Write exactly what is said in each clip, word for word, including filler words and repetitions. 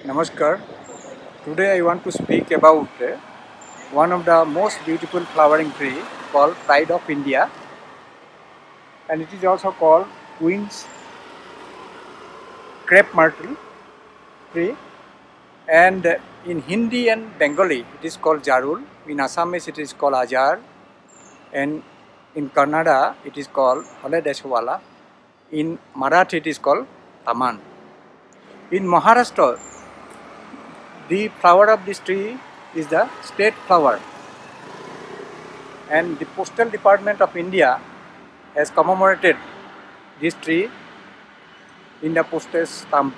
Namaskar. Today I want to speak about uh, one of the most beautiful flowering tree called Pride of India, and it is also called Queen's Crepe Myrtle tree. And uh, in Hindi and Bengali it is called Jarul. In Assamese it is called Ajar, and in Kannada it is called Haledeshwala. In Marathi it is called Taman. In Maharashtra, the flower of this tree is the state flower, and the Postal Department of India has commemorated this tree in the postage stamp.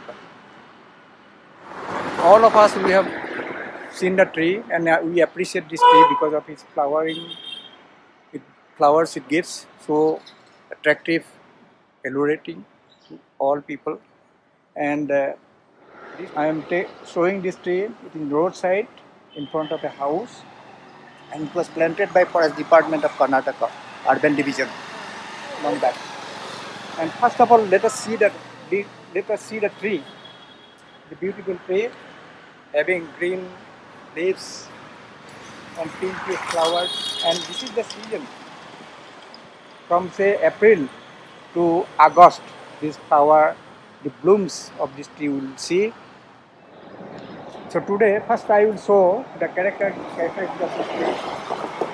All of us, we have seen the tree, and we appreciate this tree because of its flowering. It flowers it gives so attractive, alluring to all people. And uh, I am showing this tree. It is roadside in front of a house, and it was planted by Forest Department of Karnataka Urban Division long back. And first of all, let us see that let us see the tree, the beautiful tree having green leaves and pink flowers. And this is the season from say April to August. This flower, the blooms of this tree, will see. So today, first I will show the character characteristics of this tree.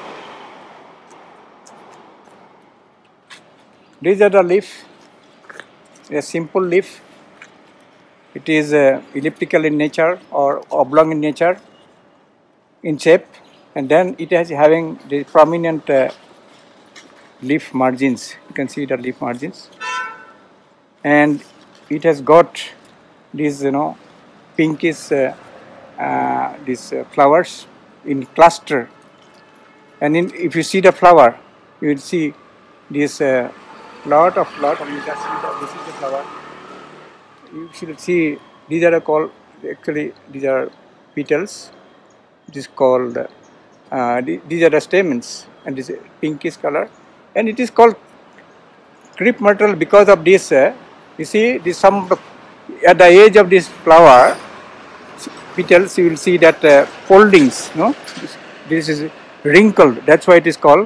These are the leaf, a simple leaf. It is uh, elliptical in nature or oblong in nature, in shape, and then it is having the prominent uh, leaf margins. You can see the leaf margins, and it has got these, you know, pinkish uh, uh, these uh, flowers in cluster. And in, if you see the flower, you will see this uh, lot of lot of. You can see that this is the flower. You should see these are called, actually these are petals. It is called uh, these are the stamens, and this pinkish color, and it is called crepe myrtle because of this. Uh, you see this, some at the edge of this flower petals, you will see that uh, foldings. No, this, this is wrinkled. That's why it is called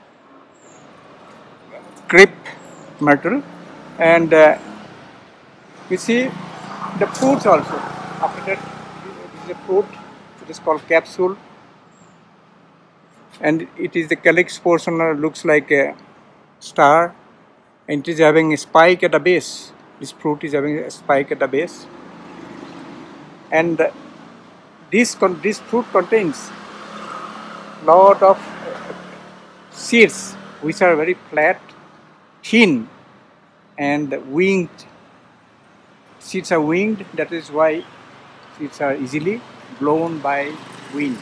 crepe myrtle. And uh, you see the fruits also. After that, this is a fruit. It is called capsule, and it is the calyx portion uh, looks like a star, and it is having a spike at the base. This fruit is having a spike at the base, and uh, this con this fruit contains lot of seeds which are very flat, thin, and winged. Seeds are winged, that is why seeds are easily blown by wind.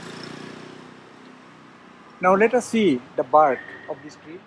Now let us see the bark of this tree.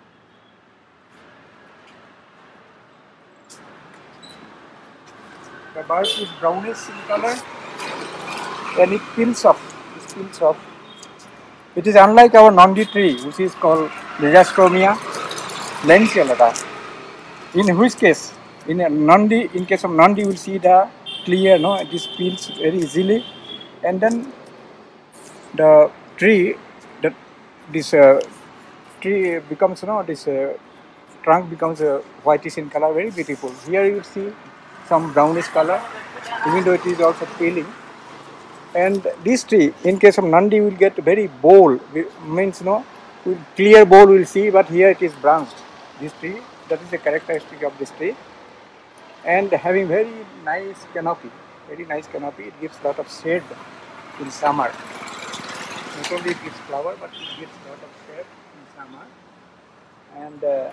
The bark is brownish in color, and it peels off. It peels off. It is unlike our Nandi tree, which is called Rhizospomia lanceolata. In which case, in a Nandi, in case of Nandi, you will see the clear, no, it is peels very easily, and then the tree, the this uh, tree becomes, you know, this uh, trunk becomes uh, whitish in color, very beautiful. Here you will see some brownish color, even though it is also peeling. And this tree, in case of Nandi, will get very bold, means, no, clear bold we will see, but here it is branched. This tree, that is the characteristic of this tree, and having very nice canopy, very nice canopy. It gives lot of shade in summer. Not only it gives flower, but it gives lot of shade in summer. And uh,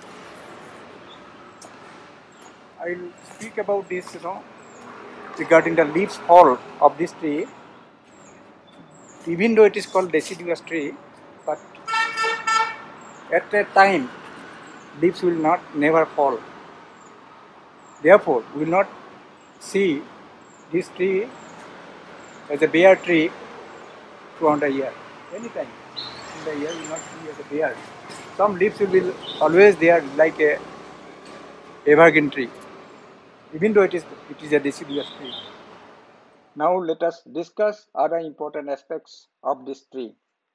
I will speak about this, you know, regarding the leaves fall of this tree. Even though it is called deciduous tree, but at a time leaves will not never fall. Therefore, we will not see this tree as a bare tree throughout the year. Anytime in the year, you will not see as a bare. Some leaves will be always there, like a evergreen tree, even though it is it is a deciduous tree. Now let us discuss other important aspects of this tree.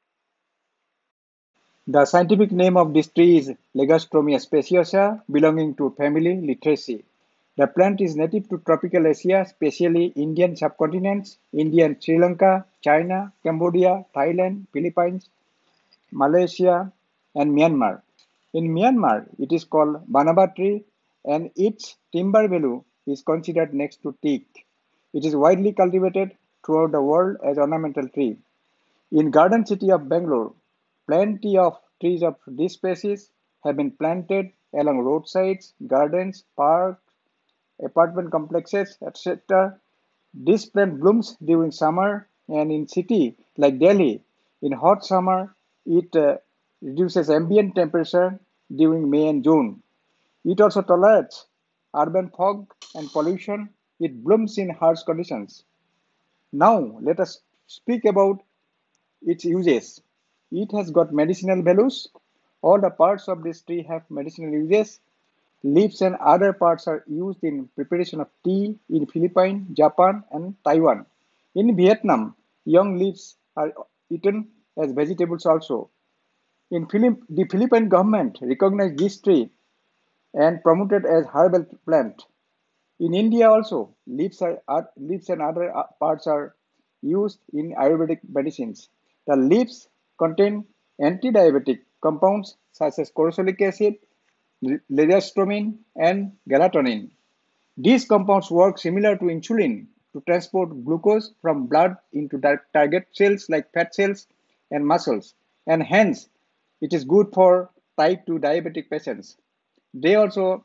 The scientific name of this tree is Legastroemia speciosa, belonging to family Literaceae. The plant is native to tropical Asia, especially Indian subcontinents, India and Sri Lanka, China, Cambodia, Thailand, Philippines, Malaysia, and Myanmar. In Myanmar, it is called Banaba tree, and its timber value is considered next to teak. It is widely cultivated throughout the world as ornamental tree. In Garden City of Bangalore, plenty of trees of this species have been planted along roadsides, gardens, parks, apartment complexes, et cetera. This plant blooms during summer, and in city like Delhi, in hot summer, it uh, reduces ambient temperature during May and June. It also tolerates urban fog and pollution. It blooms in harsh conditions. Now, let us speak about its uses. It has got medicinal values. All the parts of this tree have medicinal uses. Leaves and other parts are used in preparation of tea in Philippines, Japan, and Taiwan. In Vietnam, young leaves are eaten as vegetables also. In Philipp- the Philippine government recognized this tree and promoted as herbal plant. In India also, leaves, are, are- leaves and other uh, parts are used in Ayurvedic medicines. The leaves contain anti-diabetic compounds such as corosolic acid, legastromin, and galatonin. These compounds work similar to insulin to transport glucose from blood into target cells like fat cells and muscles, and hence it is good for type two diabetic patients. They also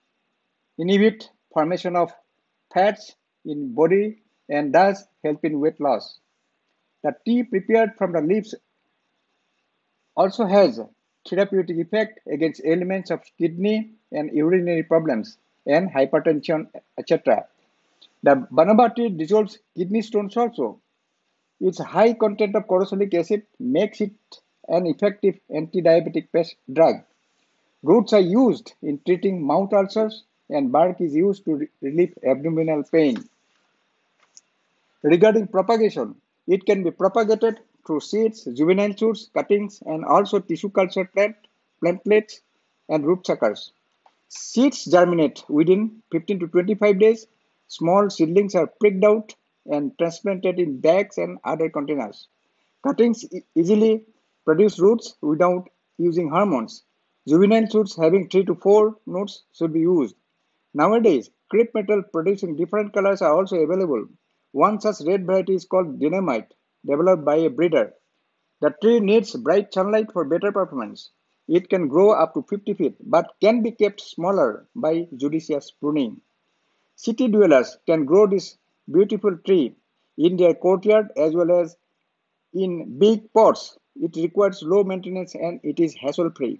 inhibit formation of fats in body and thus help in weight loss. The tea prepared from the leaves also has therapeutic effect against ailments of kidney and urinary problems and hypertension, et cetera. The banaba tea dissolves kidney stones also. Its high content of corosolic acid makes it an effective anti-diabetic drug. Roots are used in treating mouth ulcers, and bark is used to re- relieve abdominal pain. Regarding propagation, it can be propagated through seeds, juvenile shoots, cuttings, and also tissue culture plant, plantlets, and root suckers. Seeds germinate within fifteen to twenty-five days. Small seedlings are pricked out and transplanted in bags and other containers. Cuttings e- easily produce roots without using hormones. Juvenile shoots having three to four nodes should be used. Nowadays, crepe metal producing different colors are also available. One such red variety is called dynamite, developed by a breeder. The tree needs bright sunlight for better performance. It can grow up to fifty feet but can be kept smaller by judicious pruning. City dwellers can grow this beautiful tree in their courtyard as well as in big pots. It requires low maintenance and it is hassle free.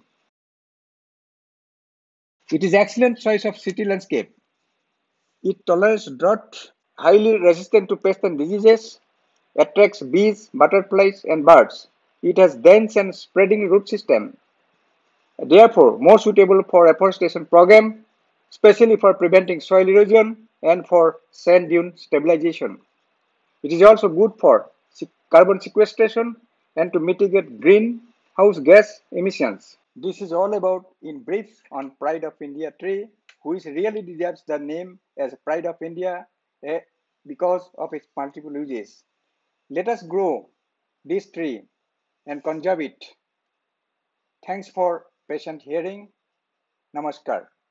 It is excellent choice of city landscape. It tolerates drought, highly resistant to pests and diseases, attracts bees, butterflies, and birds. It has dense and spreading root system, therefore more suitable for afforestation program, especially for preventing soil erosion and for sand dune stabilization. It is also good for carbon sequestration and to mitigate greenhouse gas emissions. This is all about in brief on Pride of India tree, which really deserves the name as Pride of India eh, because of its multiple uses. Let us grow this tree and conserve it. Thanks for patient hearing. Namaskar.